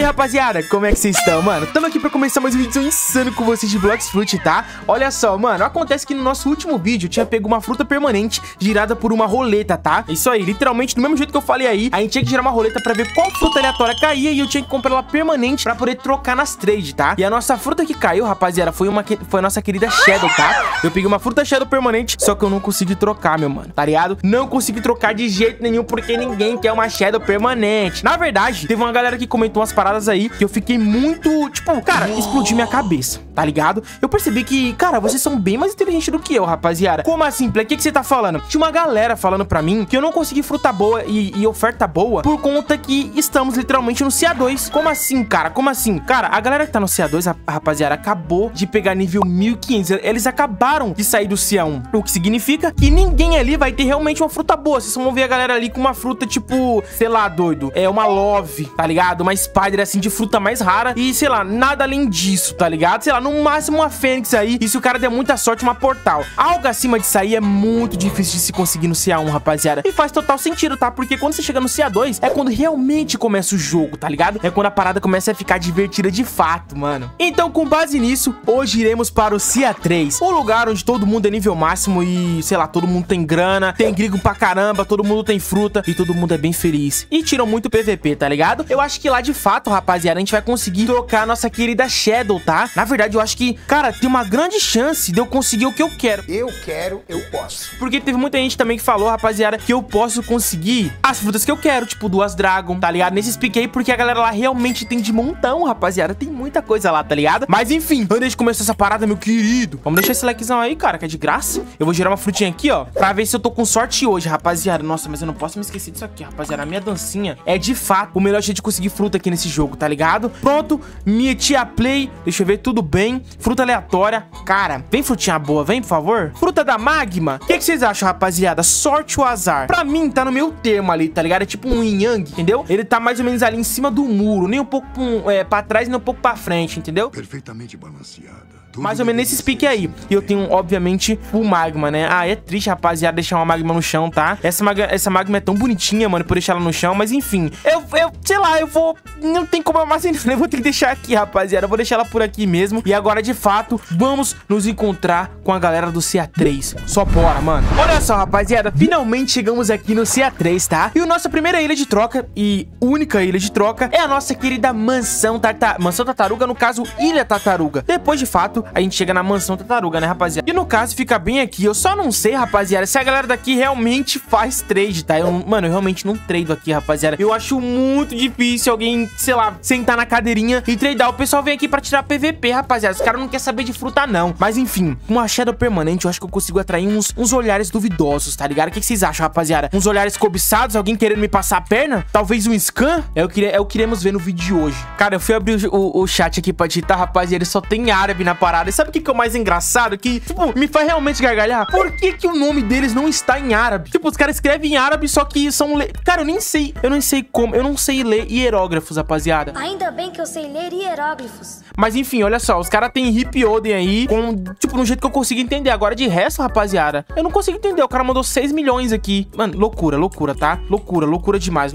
rapaziada, como é que vocês estão, mano? Tamo aqui pra começar mais um vídeo insano com vocês de Blox Fruit, tá? Olha só, mano, acontece que no nosso último vídeo eu tinha pego uma fruta permanente girada por uma roleta, tá? Isso aí, literalmente, do mesmo jeito que eu falei aí, a gente tinha que girar uma roleta pra ver qual fruta aleatória caía e eu tinha que comprar ela permanente pra poder trocar nas trades, tá? E a nossa fruta que caiu, rapaziada, foi a nossa querida Shadow, tá? Eu peguei uma fruta Shadow permanente, só que eu não consegui trocar, meu mano, tá ligado? Não consegui trocar de jeito nenhum, porque ninguém quer uma Shadow permanente. Na verdade, teve uma galera que comentou umas paradas aí que eu fiquei muito, tipo, cara, explodiu minha cabeça, tá ligado? Eu percebi que, cara, vocês são bem mais inteligentes do que eu, rapaziada. Como assim, Play? O que você tá falando? Tinha uma galera falando pra mim que eu não consegui fruta boa e oferta boa por conta que estamos literalmente no CA2. Como assim, cara? Como assim? Cara, a galera que tá no CA2, rapaziada, acabou de pegar nível 1500. Eles acabaram de sair do CA1. O que significa que ninguém ali vai ter realmente uma fruta boa. Vocês vão ver a galera ali com uma fruta tipo, sei lá, doido, é uma Love, tá ligado? Uma Spider assim de fruta mais rara e, sei lá, nada além disso, tá ligado? Sei lá, no máximo uma Fênix aí e se o cara der muita sorte, uma Portal. Algo acima disso aí é muito difícil de se conseguir no CA1, rapaziada. E faz total sentido, tá? Porque quando você chega no CA2 é quando realmente começa o jogo, tá ligado? É quando a parada começa a ficar divertida de fato, mano. Então, com base nisso, hoje iremos para o CA3, o lugar onde todo mundo é nível máximo e, sei lá, todo mundo tem grana, tem gringo pra caramba, todo mundo tem fruta e todo mundo é bem feliz. E tiram muito PVP, tá ligado? Eu acho que lá de fato, rapaziada, a gente vai conseguir trocar a nossa querida Shadow, tá? Na verdade, eu acho que, cara, tem uma grande chance de eu conseguir o que eu quero. Eu quero, eu posso. Porque teve muita gente também que falou, rapaziada, que eu posso conseguir as frutas que eu quero, tipo duas Dragon, tá ligado? Nesses pique aí, porque a galera lá realmente tem de montão, rapaziada. Tem muita coisa lá, tá ligado? Mas enfim, antes de começar essa parada, meu querido, vamos deixar esse likezão aí, cara, que é de graça. Eu vou gerar uma frutinha aqui, ó, pra ver se eu tô com sorte hoje, rapaziada. Nossa, mas eu não posso me esquecer disso aqui, rapaziada. A minha dancinha é de fato o melhor jeito de conseguir fruta aqui nesse jogo, tá ligado? Pronto, meti a play. Deixa eu ver, tudo bem. Fruta aleatória. Cara, vem frutinha boa, vem, por favor. Fruta da Magma. O que vocês acham, rapaziada? Sorte ou azar? Pra mim, tá no meu termo ali, tá ligado? É tipo um yin yang, entendeu? Ele tá mais ou menos ali em cima do muro. Nem um pouco pra trás, nem um pouco pra frente, entendeu? Perfeitamente balanceada. Mais ou menos nesse pique aí. E eu tenho, obviamente, o Magma, né? Ah, é triste, rapaziada, deixar uma Magma no chão, tá? Essa Magma é tão bonitinha, mano, por deixar ela no chão. Mas, enfim, sei lá, eu vou... Não tem como armazenar, eu vou ter que deixar aqui, rapaziada. Eu vou deixar ela por aqui mesmo. E agora, de fato, vamos nos encontrar com a galera do CA3. Só bora, mano. Olha só, rapaziada, finalmente chegamos aqui no CA3, tá? E a nossa primeira ilha de troca e única ilha de troca é a nossa querida Mansão Tartaruga, no caso, Ilha Tartaruga. Depois, de fato, a gente chega na Mansão Tartaruga, né, rapaziada? E no caso, fica bem aqui. Eu só não sei, rapaziada, se a galera daqui realmente faz trade, tá? Mano, eu realmente não trado aqui, rapaziada. Eu acho muito difícil alguém, sei lá, sentar na cadeirinha e tradar. O pessoal vem aqui pra tirar PVP, rapaziada. Os caras não querem saber de fruta, não. Mas, enfim, com uma Shadow permanente, eu acho que eu consigo atrair uns olhares duvidosos, tá ligado? O que vocês acham, rapaziada? Uns olhares cobiçados? Alguém querendo me passar a perna? Talvez um scan? É o que queremos ver no vídeo de hoje. Cara, eu fui abrir o chat aqui pra digitar, rapaziada. Ele só tem árabe na parada. E sabe o que é o mais engraçado? Que, tipo, me faz realmente gargalhar. Por que o nome deles não está em árabe? Tipo, os caras escrevem em árabe, só que são... Cara, eu não sei como. Eu não sei ler hierógrafos, rapaziada. Ainda bem que eu sei ler hieróglifos. Mas enfim, olha só, os caras têm Hip Oden aí, com, tipo, no jeito que eu consigo entender. Agora, de resto, rapaziada, eu não consigo entender. O cara mandou 6 milhões aqui. Mano, loucura, tá? Loucura demais.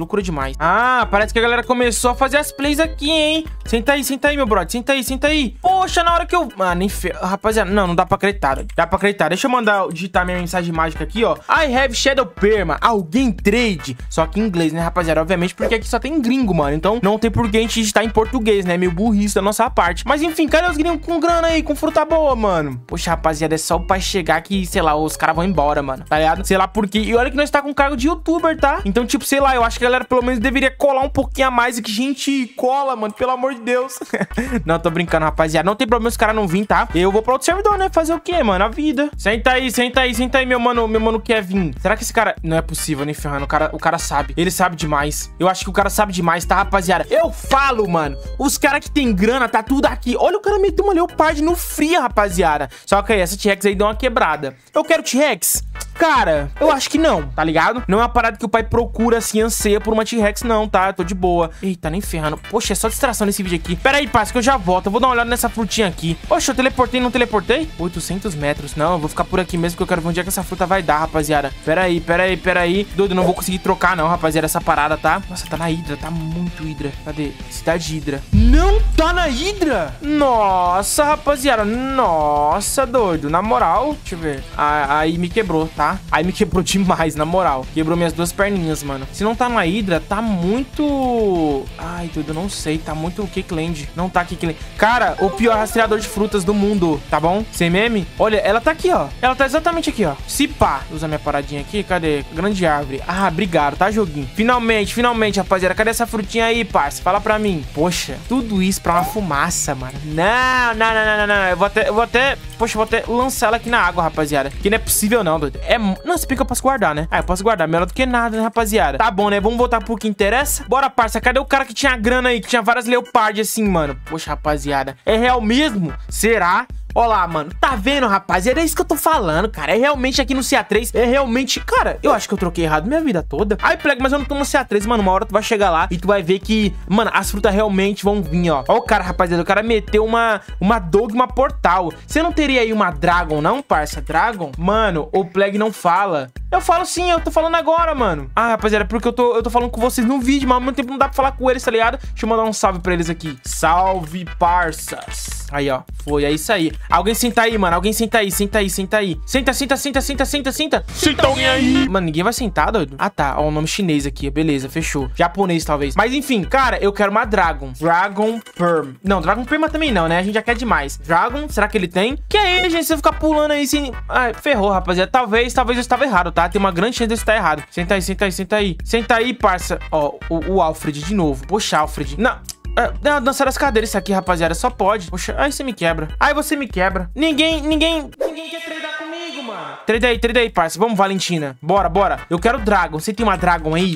Ah, parece que a galera começou a fazer as plays aqui, hein? Senta aí, meu brother, senta aí. Poxa, na hora que eu... Mano, rapaziada, não dá pra acreditar. Deixa eu digitar minha mensagem mágica aqui, ó. I have Shadow Perma, alguém trade. Só que em inglês, né, rapaziada? Obviamente, porque aqui só tem gringo, mano. Então, não tem por que a gente digitar em português, né? Meio burrice da nossa parte. Mas, enfim, cadê os gringos com grana aí, com fruta boa, mano? Poxa, rapaziada, é só o pai chegar que, sei lá, os caras vão embora, mano. Tá ligado? Sei lá por quê. E olha que nós tá com cargo de youtuber, tá? Então, tipo, sei lá, eu acho que a galera pelo menos deveria colar um pouquinho a mais e que a gente cola, mano. Pelo amor de Deus. Não, tô brincando, rapaziada. Não tem problema se os caras não virem, tá? Eu vou pra outro servidor, né? Fazer o quê, mano? A vida. Senta aí, meu mano quer vir. Será que esse cara... Não é possível, nem ferrando. O cara sabe. Ele sabe demais. Eu acho que o cara sabe demais, tá, rapaziada? Eu falo, mano. Os caras que tem grana, tá tudo aqui. Olha, o cara meteu uma Leopard no free, rapaziada. Só que aí, essa T-Rex aí deu uma quebrada. Eu quero T-Rex. cara, eu acho que não, tá ligado? Não é uma parada que o pai procura, assim, anseia por uma T-Rex, não, tá? Eu tô de boa. Eita, nem ferrando. Poxa, é só distração nesse vídeo aqui. Pera aí, parça, que eu já volto. Eu vou dar uma olhada nessa frutinha aqui. Poxa, eu teleportei, não teleportei? 800 metros. Não, eu vou ficar por aqui mesmo, que eu quero ver onde é que essa fruta vai dar, rapaziada. Pera aí. Doido, não vou conseguir trocar, não, rapaziada, essa parada, tá? Nossa, tá na Hidra, tá muito Hidra. Cadê? Cidade de Hidra. Não tá na Hidra? Nossa, rapaziada. Nossa, doido. Na moral, deixa eu ver. Aí me quebrou, tá? Aí me quebrou demais, na moral. Quebrou minhas duas perninhas, mano. Se não tá na Hidra, tá muito... Ai, doido, não sei. Tá muito Kickland. Não tá Kickland. Cara, o pior rastreador de frutas do mundo, tá bom? Sem meme? Olha, ela tá aqui, ó. Ela tá exatamente aqui, ó. Se pá. Usa minha paradinha aqui. Cadê? Grande árvore. Ah, obrigado, tá, joguinho? Finalmente, rapaziada. Cadê essa frutinha aí, parça? Fala pra mim. Poxa, tudo isso pra uma fumaça, mano. Não. Eu vou até... Poxa, eu vou até lançar ela aqui na água, rapaziada. Que não é possível, não, doido. Não, se bem que eu posso guardar, né? Ah, eu posso guardar. Melhor do que nada, né, rapaziada? Tá bom, né? Vamos voltar pro que interessa. Bora, parça. Cadê o cara que tinha grana aí? Que tinha várias leopards assim, mano? Poxa, rapaziada. É real mesmo? Será? Ó lá, mano. Tá vendo, rapaziada? É isso que eu tô falando, cara. É realmente aqui no CA3. É realmente... Cara, eu acho que eu troquei errado minha vida toda. Ai, Plague, mas eu não tô no CA3, mano. Uma hora tu vai chegar lá e tu vai ver que... Mano, as frutas realmente vão vir, ó. Ó o cara, rapaziada. O cara meteu uma Dogma Portal. Você não teria aí uma Dragon, não, parça? Dragon? Mano, o Plague não fala. Eu falo sim, eu tô falando agora, mano. Ah, rapaziada, porque eu tô falando com vocês no vídeo, mas ao mesmo tempo não dá pra falar com eles, tá ligado? Deixa eu mandar um salve pra eles aqui. Salve, parças. Aí, ó. Foi, é isso aí. Alguém senta aí, mano. Alguém senta aí. Senta. Senta alguém aí. Mano, ninguém vai sentar, doido? Ah, tá. Ó, o nome chinês aqui. Beleza, fechou. Japonês, talvez. Mas, enfim, cara, eu quero uma Dragon. Dragon Perm. Não, Dragon Perma também não, né? A gente já quer demais. Dragon, será que ele tem? Que aí, gente? Se eu ficar pulando aí, sem... Ai, ferrou, rapaziada. Talvez eu estava errado, tá? Tem uma grande chance de eu estar errado. Senta aí. Senta aí, parça. Ó, o Alfred de novo. Poxa, Alfred. Não. Dançar as cadeiras isso aqui, rapaziada. Só pode. Poxa, aí você me quebra. Aí você me quebra. Ninguém quer treinar comigo, mano. Trade aí, parça. Vamos, Valentina. Bora. Eu quero Dragon. Você tem uma Dragon aí?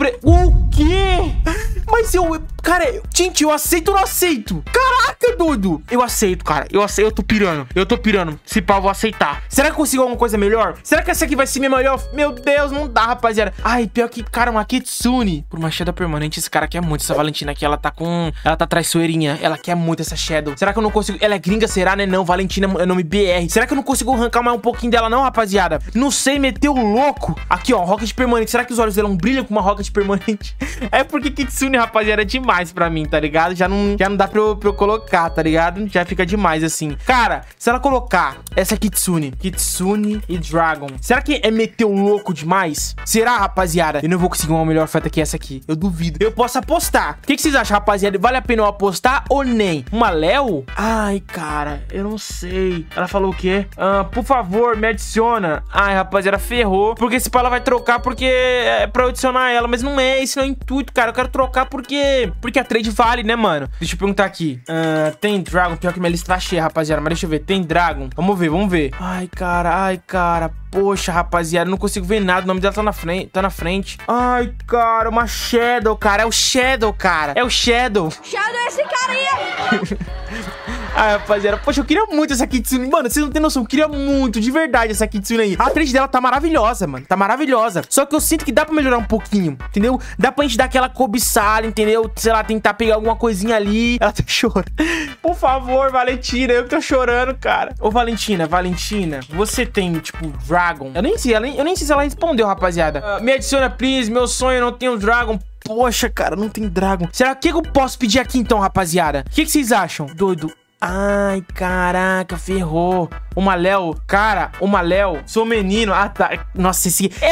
O quê? Mas cara, gente, eu aceito ou não aceito? Caraca, doido. Eu aceito, cara. Eu tô pirando. Se pá, eu vou aceitar. Será que eu consigo alguma coisa melhor? Será que essa aqui vai ser minha melhor? Meu Deus, não dá, rapaziada. Ai, pior que, cara, uma Kitsune. Por uma Shadow permanente, esse cara quer muito. Essa Valentina aqui, ela tá traiçoeirinha. Ela quer muito essa Shadow. Será que eu não consigo... Ela é gringa, será, né? Não, Valentina é nome BR. Será que eu não consigo arrancar mais um pouquinho dela, não, rapaziada? Não sei, meteu o louco. Aqui, ó, Rocket permanente. Será que os olhos dela não brilham com uma Rocket permanente? É porque Kitsune, rapaziada, é demais pra mim, tá ligado? Já não dá pra eu colocar, tá ligado? Já fica demais, assim. Cara, se ela colocar essa Kitsune e Dragon, será que é meter o louco demais? Será, rapaziada? Eu não vou conseguir uma melhor oferta que essa aqui. Eu duvido. Eu posso apostar. O que vocês acham, rapaziada? Vale a pena eu apostar ou nem? Uma Léo? Ai, cara, eu não sei. Ela falou o quê? Por favor, me adiciona. Ai, rapaziada, ferrou. Porque esse pá ela vai trocar porque é pra eu adicionar ela. Mas não é, esse não é o intuito, cara. Eu quero trocar porque a trade vale, né, mano? Deixa eu perguntar aqui. Tem Dragon? Pior que minha lista tá cheia, rapaziada. Mas deixa eu ver. Tem Dragon? Vamos ver. Ai, cara. Poxa, rapaziada, eu não consigo ver nada. O nome dela tá na frente. Ai, cara, uma Shadow, cara. É o Shadow, cara. Shadow é esse cara aí. Ai, rapaziada, poxa, eu queria muito essa Kitsune. Mano, vocês não tem noção, eu queria muito, de verdade, essa Kitsune aí. A trade dela tá maravilhosa, mano. Tá maravilhosa. Só que eu sinto que dá pra melhorar um pouquinho, entendeu? Dá pra gente dar aquela cobiçada, entendeu? Sei lá, tentar pegar alguma coisinha ali. Ela tá chorando. Por favor, Valentina, eu que tô chorando, cara. Ô, Valentina, você tem, tipo, Dragon? Eu nem sei se ela respondeu, rapaziada. Me adiciona, please, meu sonho, eu não tenho Dragon. Poxa, cara, não tem Dragon. Será que eu posso pedir aqui então, rapaziada? O que vocês acham? Doido. Ai, caraca, ferrou. Uma Léo, cara, sou menino. Ah, tá. Nossa,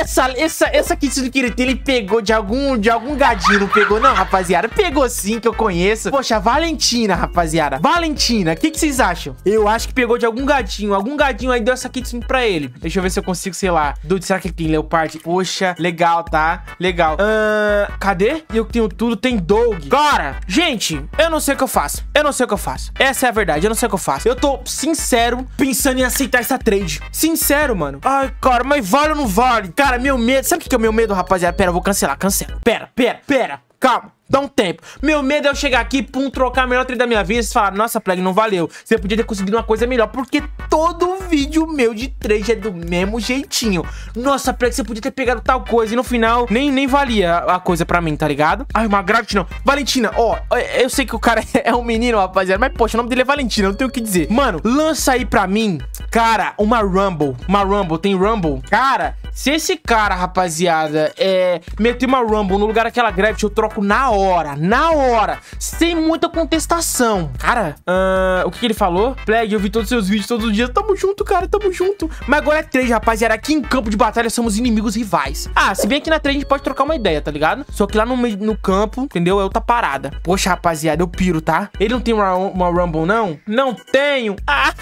essa Kitsune que ele pegou de algum gadinho, não pegou não, rapaziada? Pegou sim, que eu conheço. Poxa, Valentina, rapaziada. Valentina, o que vocês acham? Eu acho que pegou de algum gadinho aí deu essa Kitsune pra ele. Deixa eu ver se eu consigo, sei lá. Dude, será que ele tem Leopard? Poxa, legal, tá? Legal. Cadê? Eu tenho tudo, tem Dog. Cara, gente, eu não sei o que eu faço. Essa é a verdade, eu não sei o que eu faço. Eu tô sincero pensando em aceitar essa trade. Sincero, mano. Ai, cara, mas vale ou não vale? Cara, meu medo... Sabe o que é o meu medo, rapaziada? Pera, eu vou cancelar. Cancela. Pera. calma. Dá um tempo. Meu medo é eu chegar aqui, pum, trocar a melhor trade da minha vida e falar, nossa, Plague, não valeu. Você podia ter conseguido uma coisa melhor, porque todo vídeo meu de trade é do mesmo jeitinho. Nossa, Plague, você podia ter pegado tal coisa e no final nem valia a coisa pra mim, tá ligado? Ai, uma Gravity não. Valentina, ó, eu sei que o cara é um menino, rapaziada, mas poxa, o nome dele é Valentina, não tenho o que dizer. Mano, lança aí pra mim, cara, uma Rumble. Tem Rumble. Cara, se esse cara, rapaziada, meter uma Rumble no lugar daquela Gravity, eu troco na hora, sem muita contestação. Cara, o que ele falou? Plague, eu vi todos os seus vídeos todos os dias. Tamo junto, cara, tamo junto. Mas agora é trade, rapaziada. Aqui em campo de batalha somos inimigos rivais. Ah, se bem aqui na trade a gente pode trocar uma ideia, tá ligado? Só que lá no campo, entendeu? É outra parada. Poxa, rapaziada, eu piro, tá? Ele não tem uma Rumble, não? Não tenho.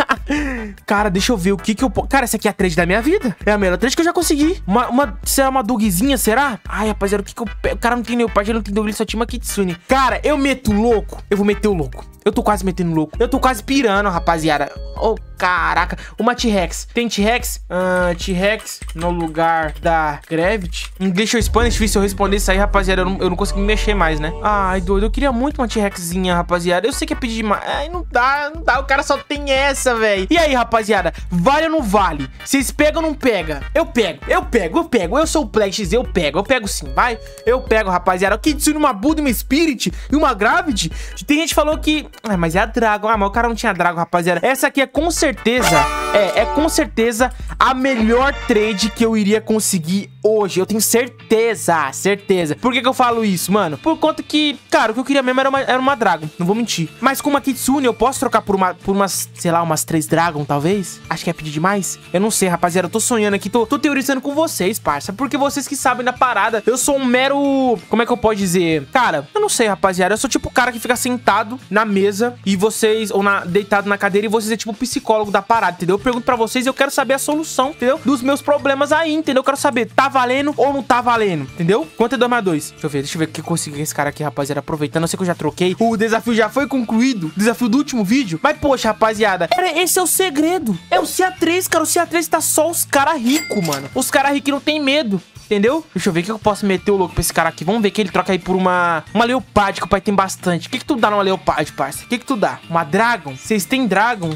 Cara, deixa eu ver o que eu posso... Cara, essa aqui é a trade da minha vida. É a melhor trade que eu já consegui. Será uma dogzinha, será? Ai, rapaziada, o que eu pego? O cara não tem Leopard, ele não tem dog, ele só tinha uma Kitsune. Cara, eu meto louco. Eu vou meter o louco. Eu tô quase metendo louco. Eu tô quase pirando, rapaziada. Oh, caraca. Uma T-Rex. Tem T-Rex? T-Rex no lugar da Gravity. English ou Spanish, difícil eu responder isso aí, rapaziada. Eu não consegui me mexer mais, né? Ai, doido. Eu queria muito uma T-Rexzinha, rapaziada. Eu sei que é pedir demais. Ai, não dá. O cara só tem essa, velho. E aí, rapaziada? Vale ou não vale? Vocês pegam ou não pega? Eu pego. Eu sou o Play X, eu pego sim, vai. Eu pego, rapaziada. O Kitsune, uma Buda, uma Spirit e uma Gravity. Tem gente que falou que... Ah, mas é a Dragon. Ah, mas o cara não tinha Dragon, rapaziada. Essa aqui é com certeza... É com certeza a melhor trade que eu iria conseguir hoje. Eu tenho certeza. Por que eu falo isso, mano? Por conta que, cara, o que eu queria mesmo era uma Dragon. Não vou mentir. Mas com uma Kitsune eu posso trocar por umas, sei lá, umas 3 Dragon, talvez? Acho que é pedir demais. Eu não sei, rapaziada. Eu tô sonhando aqui. Tô teorizando com vocês, parça. Porque vocês que sabem da parada. Eu sou um mero... Como é que eu posso dizer? Cara, eu não sei, rapaziada. Eu sou tipo o cara que fica sentado na mesa e vocês... Ou deitado na cadeira e vocês é tipo o psicólogo da parada, entendeu? Eu pergunto pra vocês e eu quero saber a solução, entendeu? Dos meus problemas aí, entendeu? Eu quero saber, tá valendo ou não tá valendo, entendeu? Quanto é 2+2? Deixa eu ver o que eu consegui com esse cara aqui, rapaziada. Aproveitando, eu sei que eu já troquei. O desafio já foi concluído. O desafio do último vídeo. Mas, poxa, rapaziada, esse é o segredo. É o CA3, cara. O CA3 tá só os caras ricos, mano. Os caras ricos não tem medo. Entendeu? Deixa eu ver o que eu posso meter o louco pra esse cara aqui. Vamos ver que ele troca aí por uma Leopard, que o pai tem bastante. O que tu dá numa Leopard, parça? O que tu dá? Uma Dragon? Vocês têm Dragon?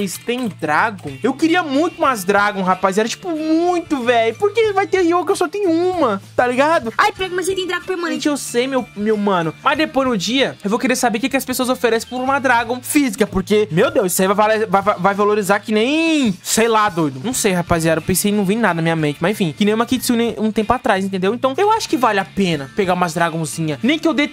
Eu queria muito umas Dragon, rapaziada. Tipo, muito, velho. Porque vai ter Rio que eu só tenho uma, tá ligado? Ai, Plague, mas você tem Dragon permanente. Eu sei, meu mano. Mas depois no dia, eu vou querer saber o que as pessoas oferecem por uma Dragon física. Porque, meu Deus, isso aí vai valorizar que nem... Sei lá, doido. Não sei, rapaziada. Eu pensei, não vi nada na minha mente. Mas enfim, que nem uma Kitsune um tempo atrás, entendeu? Então, eu acho que vale a pena pegar umas Dragonzinha. Nem que eu dê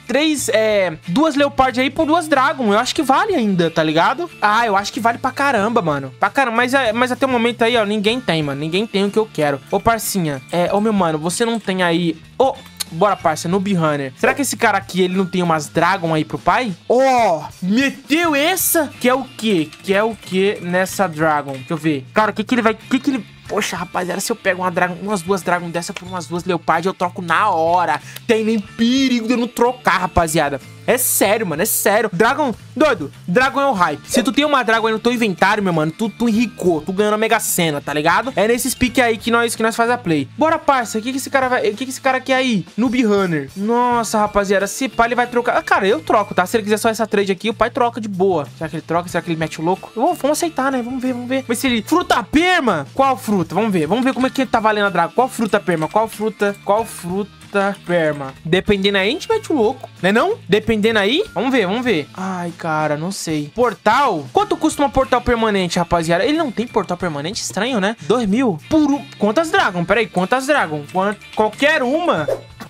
2 Leopard aí por 2 Dragon. Eu acho que vale ainda, tá ligado? Ah, eu acho que vale pra caramba, mano. Pra caramba. Mas até o momento aí, ó, ninguém tem, mano. Ninguém tem o que eu quero. Ô, parcinha. Ô, meu mano, você não tem aí... Ô... Bora, parça, Noob Runner. Será que esse cara aqui, ele não tem umas Dragon aí pro pai? Ó, meteu essa? Que é o quê? Nessa Dragon? Deixa eu ver. Cara, o que ele vai... Poxa, rapaziada, se eu pego umas 2 Dragon dessa por umas 2 Leopard, eu troco na hora. Tem nem perigo de eu não trocar, rapaziada. É sério, mano, é sério. Dragon, doido, Dragon é o hype. Se tu tem uma Dragon aí no teu inventário, meu mano, tu enricou, tu ganhou na Mega Sena, tá ligado? É nesses piques aí que nós faz a play. Bora, parça, o que esse cara quer aí? Noob Runner. Nossa, rapaziada, se pá, ele vai trocar. Ah, cara, eu troco, tá? Se ele quiser só essa trade aqui, o pai troca de boa. Será que ele troca? Será que ele mete o louco? Vamos aceitar, né? Vamos ver. Mas se ele... Fruta perma? Qual fruta? Vamos ver como é que tá valendo a Dragon. Qual fruta perma? Qual fruta perma? Dependendo aí, a gente mete o louco, né não? Dependendo aí, vamos ver. Ai, cara, não sei. Portal? Quanto custa uma portal permanente, rapaziada? Ele não tem portal permanente? Estranho, né? 2.000? Quantas Dragon? Peraí, quantas Dragon? Qualquer uma?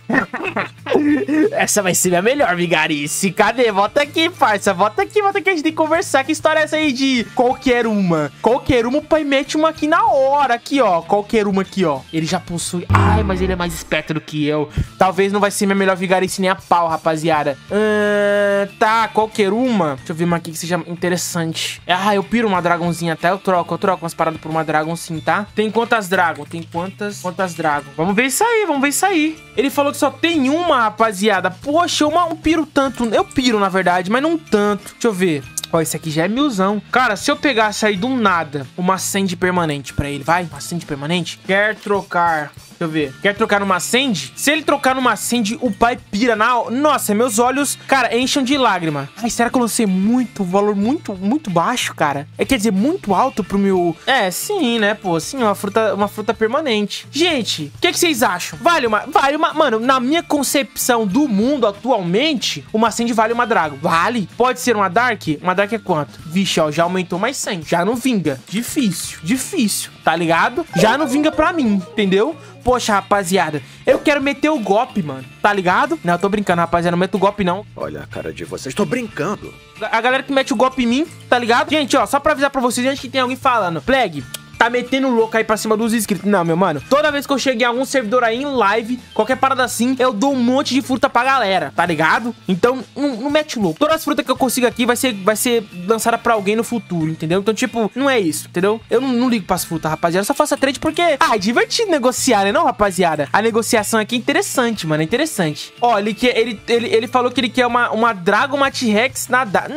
Essa vai ser a melhor, vigarice. Cadê? Volta aqui, parça. Volta aqui, a gente tem que conversar. Que história é essa aí de qualquer uma? O pai mete uma aqui na hora. Aqui, ó. Qualquer uma aqui, ó. Ele já possui. Ai, mas ele é mais esperto do que eu. Talvez não vai ser minha melhor vigarice nem a pau, rapaziada. Tá, qualquer uma. Deixa eu ver uma aqui que seja interessante. Ah, eu piro uma Dragonzinha até. Eu troco umas paradas por uma Dragon sim, tá? Tem quantas Dragon? Quantas Dragon? Vamos ver isso aí. Ele falou que só tem uma, rapaziada. Poxa, eu piro tanto. Eu piro, na verdade, mas não tanto. Deixa eu ver. Ó, esse aqui já é 1000zão. Cara, se eu pegasse aí do nada uma Sand permanente pra ele, vai? Uma Sand permanente? Quer trocar eu ver. Quer trocar numa Sandy? Se ele trocar numa Sandy, o pai pira na... Nossa, meus olhos, cara, enchem de lágrima. Ai, será que eu lancei valor muito baixo, cara? Quer dizer, muito alto pro meu... Sim, né, pô? Sim, uma fruta permanente. Gente, o que vocês acham? Vale uma... Mano, na minha concepção do mundo atualmente, uma Sandy vale uma Dragon. Vale. Pode ser uma Dark? Uma Dark é quanto? Vixe, ó, já aumentou mais 100. Já não vinga. Difícil. Tá ligado? Já não vinga pra mim, entendeu? Poxa, rapaziada, eu quero meter o golpe, mano. Tá ligado? Não, eu tô brincando, rapaziada. Não meto o golpe, não. Olha a cara de vocês, tô brincando. A galera que mete o golpe em mim, tá ligado? Gente, ó, só pra avisar pra vocês, antes que tem alguém falando, Plague, tá metendo louco aí pra cima dos inscritos. Não, meu mano, toda vez que eu chego em algum servidor aí em live, qualquer parada assim, eu dou um monte de fruta pra galera, tá ligado? Então, não mete louco. Todas as frutas que eu consigo aqui vai ser lançada pra alguém no futuro, entendeu? Então, tipo, não é isso, entendeu? Eu não ligo pras frutas, rapaziada. Eu só faço a trade porque, é divertido negociar, né, não, rapaziada? A negociação aqui é interessante, mano, é interessante. Ó, ele falou que ele quer uma Dragon, uma T-Rex nada.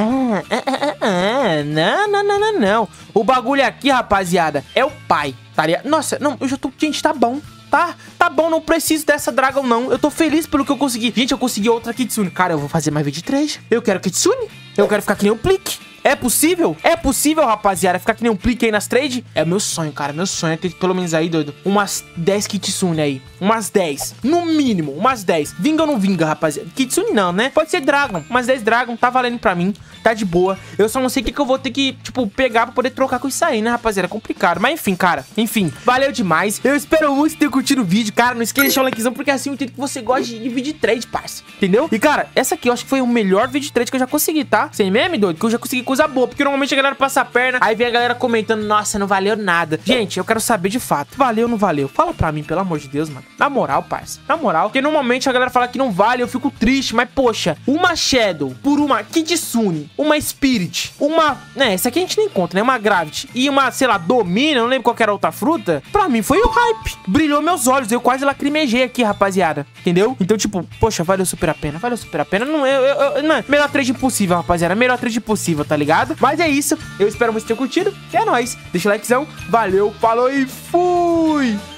Não. O bagulho aqui, rapaziada, é o pai, tá ligado? Nossa, não, eu já tô... Gente, tá bom. Tá bom, não preciso dessa Dragon, não. Eu tô feliz pelo que eu consegui. Gente, eu consegui outra Kitsune. Cara, eu vou fazer mais vídeo de trade. Eu quero Kitsune. Eu quero ficar que nem o Plique. É possível? É possível, rapaziada, ficar que nem um Plique aí nas trade? É meu sonho, cara. Meu sonho é ter pelo menos aí, doido, umas 10 Kitsune aí. Umas 10. No mínimo, umas 10. Vinga ou não vinga, rapaziada? Kitsune não, né? Pode ser Dragon. Umas 10 Dragon. Tá valendo pra mim. Tá de boa. Eu só não sei o que eu vou ter que, tipo, pegar pra poder trocar com isso aí, né, rapaziada? É complicado. Mas enfim, cara. Enfim, valeu demais. Eu espero muito ter curtido o vídeo, cara. Não esqueça de deixar o likezão, porque assim eu entendo que você gosta de vídeo de trade, parça. Entendeu? E, cara, essa aqui eu acho que foi o melhor vídeo de trade que eu já consegui, tá? Sem meme, doido? Que eu já consegui coisa boa. Porque normalmente a galera passa a perna, aí vem a galera comentando, nossa, não valeu nada. Gente, eu quero saber de fato, valeu ou não valeu? Fala pra mim, pelo amor de Deus, mano. Na moral, parça. Na moral. Porque normalmente a galera fala que não vale, eu fico triste. Mas, poxa, uma Shadow por uma Kitsune, uma Spirit, uma... essa aqui a gente nem conta, né? Uma Gravity e uma, sei lá, Domina, não lembro qual que era a outra fruta. Pra mim foi o hype. Brilhou meus olhos, eu quase lacrimejei aqui, rapaziada. Entendeu? Então, tipo, poxa, valeu super a pena. Valeu super a pena. Não, não, melhor trade impossível, rapaziada. Melhor trade impossível, tá ligado? Mas é isso. Eu espero muito ter curtido. E é nóis. Deixa o likezão. Valeu, falou e fui!